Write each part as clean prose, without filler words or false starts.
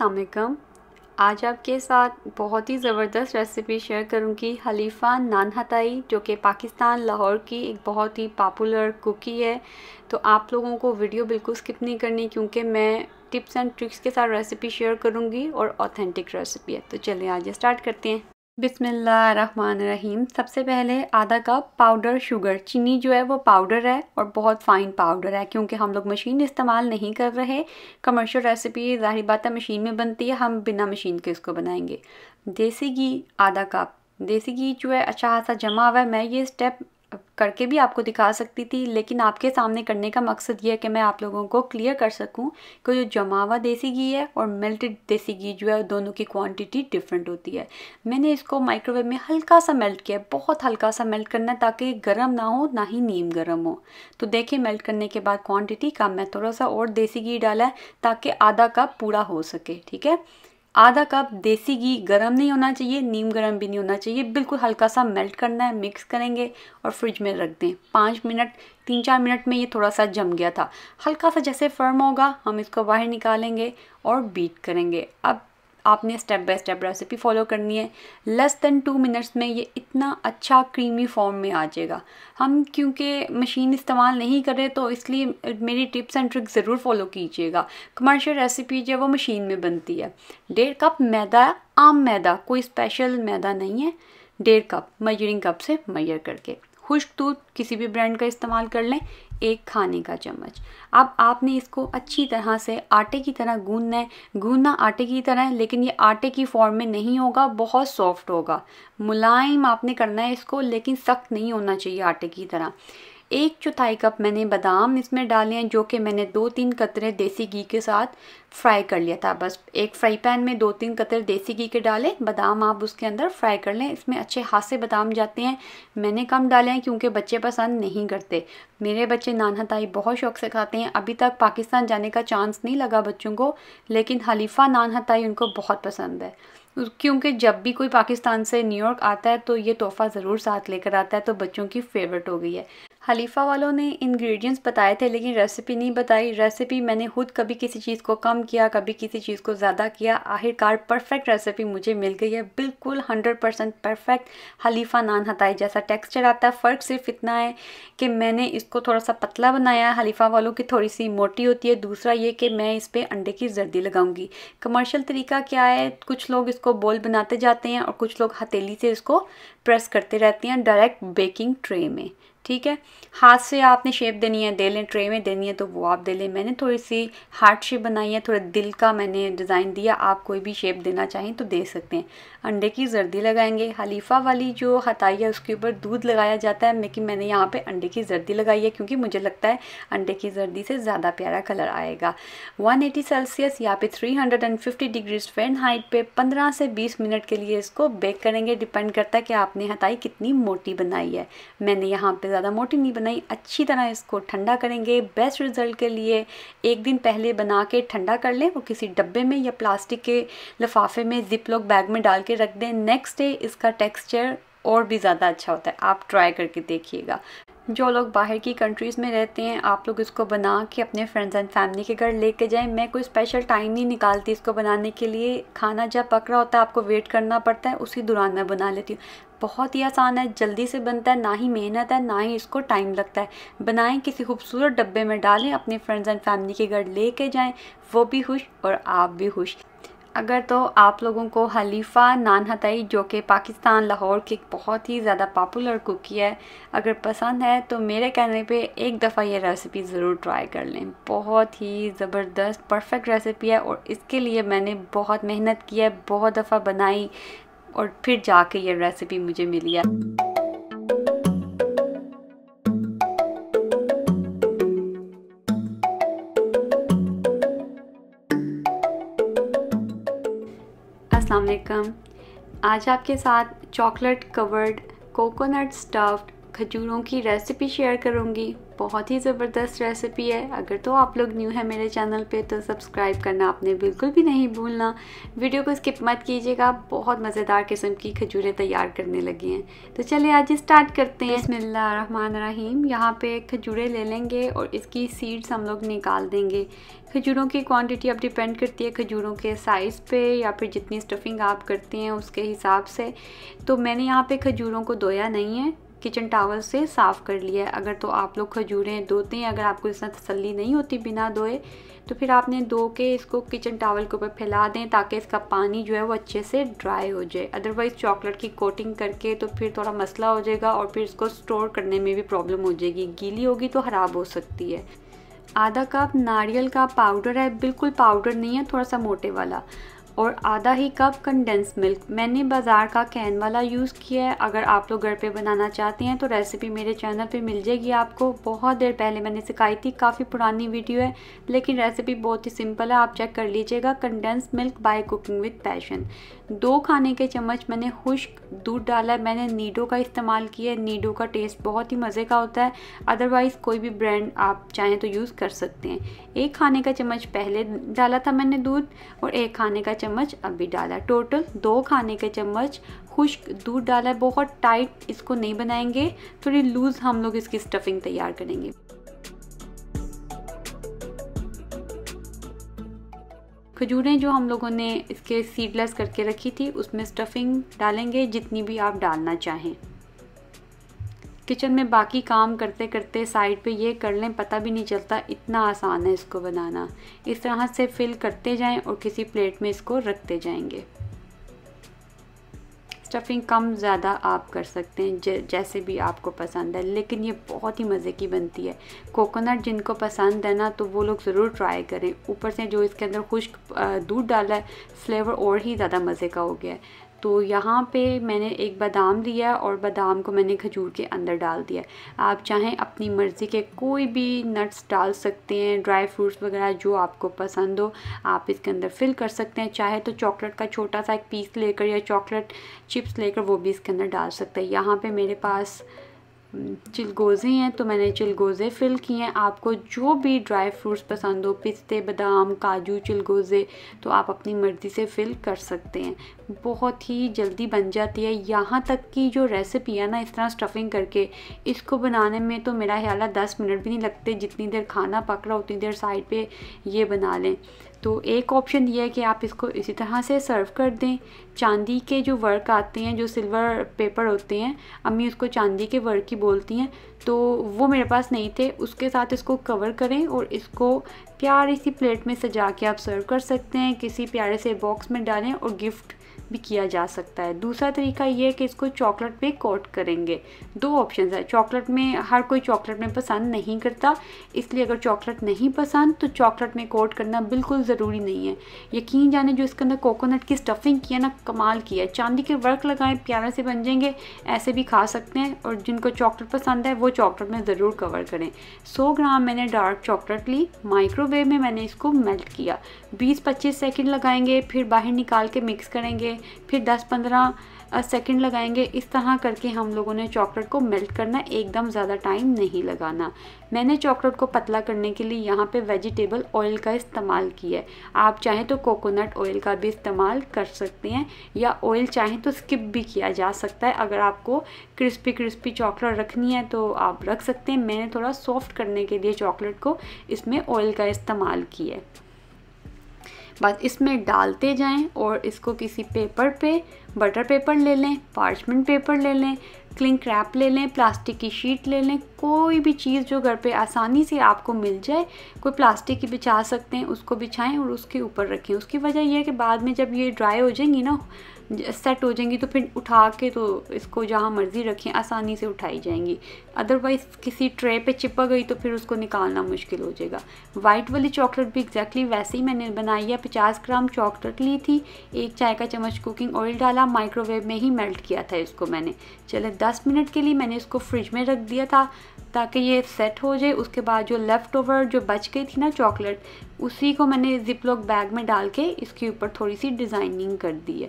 अस्सलाम वालेकुम। आज आपके साथ बहुत ही ज़बरदस्त रेसिपी शेयर करूंगी खलीफा नान खताई, जो कि पाकिस्तान लाहौर की एक बहुत ही पॉपुलर कुकी है। तो आप लोगों को वीडियो बिल्कुल स्किप नहीं करनी, क्योंकि मैं टिप्स एंड ट्रिक्स के साथ रेसिपी शेयर करूंगी और ऑथेंटिक रेसिपी है। तो चलिए आज स्टार्ट करते हैं। बिस्मिल्लाहिर्रहमानिर्रहीम। सबसे पहले आधा कप पाउडर शुगर, चीनी जो है वो पाउडर है और बहुत फ़ाइन पाउडर है, क्योंकि हम लोग मशीन इस्तेमाल नहीं कर रहे। कमर्शियल रेसिपी ज़ाहिर बात है मशीन में बनती है, हम बिना मशीन के इसको बनाएंगे। देसी घी आधा कप, देसी घी जो है अच्छा खासा जमा हुआ है। मैं ये स्टेप करके भी आपको दिखा सकती थी, लेकिन आपके सामने करने का मकसद ये है कि मैं आप लोगों को क्लियर कर सकूं कि जो जमा हुआ देसी घी है और मेल्टेड देसी घी जो है दोनों की क्वांटिटी डिफरेंट होती है। मैंने इसको माइक्रोवेव में हल्का सा मेल्ट किया, बहुत हल्का सा मेल्ट करना है ताकि गर्म ना हो ना ही नीम गर्म हो। तो देखिए मेल्ट करने के बाद क्वांटिटी कम है, थोड़ा सा और देसी घी डाला है ताकि आधा कप पूरा हो सके। ठीक है, आधा कप देसी घी, गरम नहीं होना चाहिए, नीम गरम भी नहीं होना चाहिए, बिल्कुल हल्का सा मेल्ट करना है। मिक्स करेंगे और फ्रिज में रख दें 5 मिनट। 3-4 मिनट में ये थोड़ा सा जम गया था, हल्का सा जैसे फर्म होगा हम इसको बाहर निकालेंगे और बीट करेंगे। अब आपने step by step recipe follow करनी है। लेस देन 2 मिनट्स में ये इतना अच्छा क्रीमी फॉर्म में आ जाएगा। हम क्योंकि मशीन इस्तेमाल नहीं कर रहे तो इसलिए मेरी टिप्स एंड ट्रिक्स ज़रूर फॉलो कीजिएगा। कमर्शियल रेसिपी जो है वो मशीन में बनती है। 1.5 कप मैदा, आम मैदा, कोई स्पेशल मैदा नहीं है। 1.5 कप मेजरिंग कप से मेजर करके। खुश्क दूध किसी भी ब्रांड का इस्तेमाल कर लें, 1 खाने का चम्मच। अब आपने इसको अच्छी तरह से आटे की तरह गूंदना है। गूंदना आटे की तरह है, लेकिन ये आटे की फॉर्म में नहीं होगा, बहुत सॉफ्ट होगा। मुलायम आपने करना है इसको, लेकिन सख्त नहीं होना चाहिए आटे की तरह। 1/4 कप मैंने बादाम इसमें डाले हैं, जो कि मैंने 2-3 कतरे देसी घी के साथ फ्राई कर लिया था। बस एक फ्राई पैन में 2-3 कतरे देसी घी के डाले, बादाम आप उसके अंदर फ्राई कर लें। इसमें अच्छे हाथ से बादाम जाते हैं। मैंने कम डाले हैं क्योंकि बच्चे पसंद नहीं करते। मेरे बच्चे नान खताई बहुत शौक से खाते हैं। अभी तक पाकिस्तान जाने का चांस नहीं लगा बच्चों को, लेकिन खलीफा नान खताई उनको बहुत पसंद है, क्योंकि जब भी कोई पाकिस्तान से न्यूयॉर्क आता है तो ये तोहफ़ा ज़रूर साथ लेकर आता है, तो बच्चों की फेवरेट हो गई है। खलीफा वालों ने इंग्रेडिएंट्स बताए थे, लेकिन रेसिपी नहीं बताई। रेसिपी मैंने खुद कभी किसी चीज़ को कम किया, कभी किसी चीज़ को ज़्यादा किया, आखिरकार परफेक्ट रेसिपी मुझे मिल गई है, बिल्कुल 100% परफेक्ट खलीफा नान खताई जैसा टेक्सचर आता है। फ़र्क सिर्फ इतना है कि मैंने इसको थोड़ा सा पतला बनाया है, खलीफा वालों की थोड़ी सी मोटी होती है। दूसरा ये कि मैं इस पर अंडे की जर्दी लगाऊंगी। कमर्शियल तरीका क्या है, कुछ लोग इसको बोल बनाते जाते हैं और कुछ लोग हथेली से इसको प्रेस करते रहते हैं डायरेक्ट बेकिंग ट्रे में। ठीक है, हाथ से आपने शेप देनी है दे लें, ट्रे में देनी है तो वो आप दे लें। मैंने थोड़ी सी हार्ट शेप बनाई है, थोड़ा दिल का मैंने डिज़ाइन दिया। आप कोई भी शेप देना चाहें तो दे सकते हैं। अंडे की जर्दी लगाएंगे। खलीफा वाली जो खताई है उसके ऊपर दूध लगाया जाता है, लेकिन मैंने यहाँ पे अंडे की जर्दी लगाई है क्योंकि मुझे लगता है अंडे की जर्दी से ज़्यादा प्यारा कलर आएगा। 180 सेल्सियस या पे 350 डिग्री फ़ारेनहाइट पे 15 से 20 मिनट के लिए इसको बेक करेंगे। डिपेंड करता है कि आपने खताई कितनी मोटी बनाई है। मैंने यहाँ पे ज़्यादा मोटी नहीं बनाई। अच्छी तरह इसको ठंडा करेंगे। बेस्ट रिजल्ट के लिए 1 दिन पहले बना के ठंडा कर लें, वो किसी डब्बे में या प्लास्टिक के लिफाफे में जिप लॉक बैग में डाल के रख दें। नेक्स्ट डे इसका टेक्सचर और भी ज़्यादा अच्छा होता है, आप ट्राई करके देखिएगा। जो लोग बाहर की कंट्रीज़ में रहते हैं, आप लोग इसको बना के अपने फ्रेंड्स एंड फैमिली के घर लेके जाएं। मैं कोई स्पेशल टाइम नहीं निकालती इसको बनाने के लिए। खाना जब पक रहा होता है आपको वेट करना पड़ता है, उसी दौरान मैं बना लेती हूँ। बहुत ही आसान है, जल्दी से बनता है, ना ही मेहनत है ना ही इसको टाइम लगता है। बनाएं, किसी खूबसूरत डब्बे में डालें, अपने फ्रेंड्स एंड फैमिली के घर लेके जाएं, वो भी खुश और आप भी खुश। अगर तो आप लोगों को खलीफा नान खताई, जो कि पाकिस्तान लाहौर की बहुत ही ज़्यादा पॉपुलर कुकी है, अगर पसंद है तो मेरे कहने पे एक दफ़ा ये रेसिपी ज़रूर ट्राई कर लें। बहुत ही ज़बरदस्त परफेक्ट रेसिपी है और इसके लिए मैंने बहुत मेहनत की है, बहुत दफ़ा बनाई और फिर जाके ये रेसिपी मुझे मिली है। अस्सलाम वालेकुम। आज आपके साथ चॉकलेट कवर्ड कोकोनट स्टफ्ड खजूरों की रेसिपी शेयर करूंगी। बहुत ही ज़बरदस्त रेसिपी है। अगर तो आप लोग न्यू है मेरे चैनल पे तो सब्सक्राइब करना आपने बिल्कुल भी नहीं भूलना। वीडियो को स्किप मत कीजिएगा। बहुत मज़ेदार किस्म की खजूरें तैयार करने लगी हैं। तो चलिए आज स्टार्ट करते हैं। बिस्मिल्लाहिर्रहमानिर्रहीम। यहाँ पे खजूरें ले लेंगे और इसकी सीड्स हम लोग निकाल देंगे। खजूरों की क्वांटिटी अब डिपेंड करती है खजूरों के साइज़ पे या फिर जितनी स्टफिंग आप करते हैं उसके हिसाब से। तो मैंने यहाँ पे खजूरों को धोया नहीं है, किचन टॉवल से साफ़ कर लिया है। अगर तो आप लोग खजूरें धोते हैं, अगर आपको इतना तसल्ली नहीं होती बिना धोए, तो फिर आपने धो के इसको किचन टॉवल के ऊपर फैला दें ताकि इसका पानी जो है वो अच्छे से ड्राई हो जाए। अदरवाइज़ चॉकलेट की कोटिंग करके तो फिर थोड़ा मसला हो जाएगा और फिर इसको स्टोर करने में भी प्रॉब्लम हो जाएगी। गीली होगी तो ख़राब हो सकती है। आधा कप नारियल का पाउडर है, बिल्कुल पाउडर नहीं है, थोड़ा सा मोटे वाला। और आधा ही कप कंडेंस मिल्क। मैंने बाज़ार का कैन वाला यूज़ किया है। अगर आप लोग घर पे बनाना चाहते हैं तो रेसिपी मेरे चैनल पे मिल जाएगी आपको। बहुत देर पहले मैंने सिखाई थी, काफ़ी पुरानी वीडियो है, लेकिन रेसिपी बहुत ही सिंपल है, आप चेक कर लीजिएगा। Condense milk by cooking with passion. 2 खाने के चम्मच मैंने खुश्क दूध डाला है। मैंने नीडो का इस्तेमाल किया है। नीडो का टेस्ट बहुत ही मज़े का होता है। अदरवाइज़ कोई भी ब्रांड आप चाहें तो यूज़ कर सकते हैं। 1 खाने का चम्मच पहले डाला था मैंने दूध और 1 खाने का चम्मच अभी डाला। टोटल 2 खाने के चम्मच खुश्क दूध डाला है। बहुत टाइट इसको नहीं बनाएंगे, थोड़ी लूज़ हम लोग इसकी स्टफिंग तैयार करेंगे। खजूरें जो हम लोगों ने इसके सीडलेस करके रखी थी उसमें स्टफिंग डालेंगे जितनी भी आप डालना चाहें। किचन में बाकी काम करते करते साइड पे ये कर लें, पता भी नहीं चलता, इतना आसान है इसको बनाना। इस तरह से फिल करते जाएं और किसी प्लेट में इसको रखते जाएंगे। स्टफिंग कम ज़्यादा आप कर सकते हैं जैसे भी आपको पसंद है, लेकिन ये बहुत ही मज़े की बनती है। कोकोनट जिनको पसंद है ना तो वो लोग ज़रूर ट्राई करें। ऊपर से जो इसके अंदर खुश्क दूध डाला है, फ्लेवर और ही ज़्यादा मज़े का हो गया है। तो यहाँ पे मैंने एक बादाम लिया और बादाम को मैंने खजूर के अंदर डाल दिया। आप चाहें अपनी मर्ज़ी के कोई भी नट्स डाल सकते हैं, ड्राई फ्रूट्स वगैरह जो आपको पसंद हो आप इसके अंदर फिल कर सकते हैं। चाहे तो चॉकलेट का छोटा सा एक पीस लेकर या चॉकलेट चिप्स लेकर वो भी इसके अंदर डाल सकते हैं। यहाँ पे मेरे पास चिलगोज़े हैं तो मैंने चिलगोज़े फिल किए हैं। आपको जो भी ड्राई फ्रूट्स पसंद हो, पिस्ते, बादाम, काजू, चिलगोज़े, तो आप अपनी मर्ज़ी से फिल कर सकते हैं। बहुत ही जल्दी बन जाती है। यहाँ तक कि जो रेसिपी है ना इस तरह स्टफिंग करके, इसको बनाने में तो मेरा ख्याल है 10 मिनट भी नहीं लगते। जितनी देर खाना पक रहा उतनी देर साइड पे ये बना लें। तो एक ऑप्शन ये है कि आप इसको इसी तरह से सर्व कर दें। चांदी के जो वर्क आते हैं, जो सिल्वर पेपर होते हैं, अम्मी उसको चांदी के वर्क ही बोलती हैं, तो वो मेरे पास नहीं थे। उसके साथ इसको कवर करें और इसको प्यारी सी प्लेट में सजा के आप सर्व कर सकते हैं। किसी प्यारे से बॉक्स में डालें और गिफ्ट भी किया जा सकता है। दूसरा तरीका ये है कि इसको चॉकलेट पे कोट करेंगे। 2 ऑप्शंस है। चॉकलेट में हर कोई चॉकलेट में पसंद नहीं करता, इसलिए अगर चॉकलेट नहीं पसंद तो चॉकलेट में कोट करना बिल्कुल ज़रूरी नहीं है। यकीन जाने जो इसके अंदर कोकोनट की स्टफिंग की है ना, कमाल की है। चांदी के वर्क लगाएं, प्यारे से बन जाएंगे। ऐसे भी खा सकते हैं और जिनको चॉकलेट पसंद है वो चॉकलेट में ज़रूर कवर करें। 100 ग्राम मैंने डार्क चॉकलेट ली, माइक्रोवेव में मैंने इसको मेल्ट किया। 20-25 सेकेंड लगाएंगे, फिर बाहर निकाल के मिक्स करेंगे, फिर 10-15 सेकंड लगाएंगे। इस तरह करके हम लोगों ने चॉकलेट को मेल्ट करना, एकदम ज़्यादा टाइम नहीं लगाना। मैंने चॉकलेट को पतला करने के लिए यहाँ पे वेजिटेबल ऑयल का इस्तेमाल किया है। आप चाहें तो कोकोनट ऑयल का भी इस्तेमाल कर सकते हैं या ऑयल चाहें तो स्किप भी किया जा सकता है। अगर आपको क्रिस्पी क्रिस्पी चॉकलेट रखनी है तो आप रख सकते हैं। मैंने थोड़ा सॉफ्ट करने के लिए चॉकलेट को इसमें ऑयल का इस्तेमाल किया है। बस इसमें डालते जाएं और इसको किसी पेपर पे, बटर पेपर ले लें, पार्चमेंट पेपर ले लें, क्लिंग रैप ले लें, प्लास्टिक की शीट ले लें, कोई भी चीज़ जो घर पे आसानी से आपको मिल जाए। कोई प्लास्टिक की बिछा सकते हैं, उसको बिछाएं और उसके ऊपर रखें। उसकी वजह यह है कि बाद में जब ये ड्राई हो जाएंगी ना, सेट हो जाएंगी, तो फिर उठा के तो इसको जहाँ मर्ज़ी रखें, आसानी से उठाई जाएंगी। अदरवाइज़ किसी ट्रे पे चिपक गई तो फिर उसको निकालना मुश्किल हो जाएगा। वाइट वाली चॉकलेट भी एग्जैक्टली वैसे ही मैंने बनाई है। 50 ग्राम चॉकलेट ली थी, 1 चाय का चम्मच कुकिंग ऑयल डाला, माइक्रोवेव में ही मेल्ट किया था इसको मैंने। चले 10 मिनट के लिए मैंने इसको फ्रिज में रख दिया था ताकि ये सेट हो जाए। उसके बाद जो लेफ़्ट ओवर जो बच गई थी ना चॉकलेट, उसी को मैंने जिप लॉक बैग में डाल के इसके ऊपर थोड़ी सी डिज़ाइनिंग कर दी है।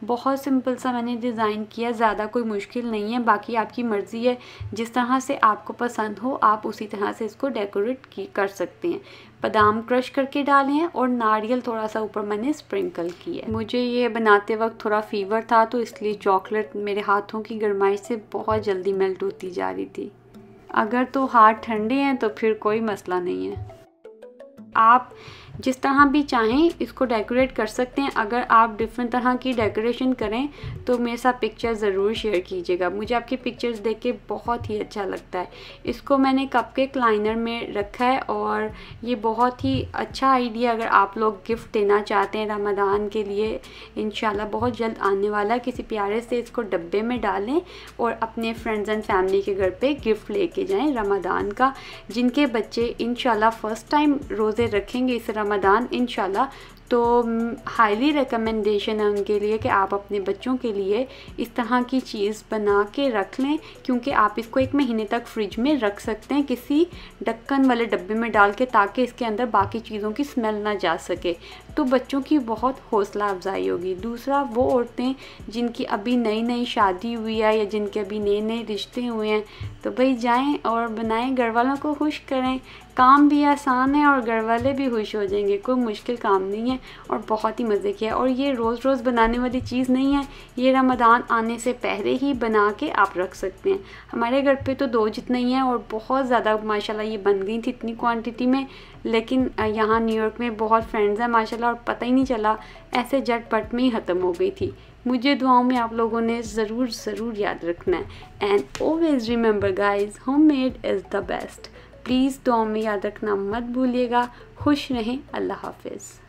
बहुत सिंपल सा मैंने डिज़ाइन किया, ज़्यादा कोई मुश्किल नहीं है। बाकी आपकी मर्ज़ी है, जिस तरह से आपको पसंद हो आप उसी तरह से इसको डेकोरेट कर सकते हैं। बादाम क्रश करके डाले हैं और नारियल थोड़ा सा ऊपर मैंने स्प्रिंकल किया है। मुझे ये बनाते वक्त थोड़ा फीवर था तो इसलिए चॉकलेट मेरे हाथों की गर्माइश से बहुत जल्दी मेल्ट होती जा रही थी। अगर तो हाथ ठंडे हैं तो फिर कोई मसला नहीं है, आप जिस तरह भी चाहें इसको डेकोरेट कर सकते हैं। अगर आप डिफरेंट तरह की डेकोरेशन करें तो मेरे साथ पिक्चर ज़रूर शेयर कीजिएगा, मुझे आपकी पिक्चर्स देख के बहुत ही अच्छा लगता है। इसको मैंने कपकेक लाइनर में रखा है और ये बहुत ही अच्छा आइडिया अगर आप लोग गिफ्ट देना चाहते हैं रमज़ान के लिए। इंशाल्लाह बहुत जल्द आने वाला है। किसी प्यारे से इसको डब्बे में डालें और अपने फ्रेंड्स एंड फैमिली के घर पे गिफ्ट लेके जाएं रमज़ान का। जिनके बच्चे इंशाल्लाह फ़र्स्ट टाइम रोज़े रखेंगे इस रमज़ान इंशाल्लाह, तो हाईली रिकमेंडेशन है उनके लिए कि आप अपने बच्चों के लिए इस तरह की चीज़ बना के रख लें, क्योंकि आप इसको 1 महीने तक फ्रिज में रख सकते हैं किसी ढक्कन वाले डब्बे में डाल के, ताकि इसके अंदर बाकी चीज़ों की स्मेल ना जा सके। तो बच्चों की बहुत हौसला अफजाई होगी। दूसरा, वो औरतें जिनकी अभी नई नई शादी हुई है या जिनके अभी नए नए रिश्ते हुए हैं, तो भाई जाएं और बनाएं, घर वालों को खुश करें। काम भी आसान है और घर वाले भी खुश हो जाएंगे, कोई मुश्किल काम नहीं है और बहुत ही मज़े किया। और ये रोज़ रोज़ बनाने वाली चीज़ नहीं है, ये रमज़ान आने से पहले ही बना के आप रख सकते हैं। हमारे घर पे तो 2 जितना ही है और बहुत ज़्यादा माशाल्लाह ये बन गई थी इतनी क्वांटिटी में, लेकिन यहाँ न्यूयॉर्क में बहुत फ्रेंड्स हैं माशाल्लाह और पता ही नहीं चला, ऐसे झटपट में ही ख़त्म हो गई थी। मुझे दुआओं में आप लोगों ने ज़रूर याद रखना है। And always remember guys, homemade is the best. Please दुआओं में याद रखना मत भूलिएगा। खुश रहें। अल्लाह हाफिज़।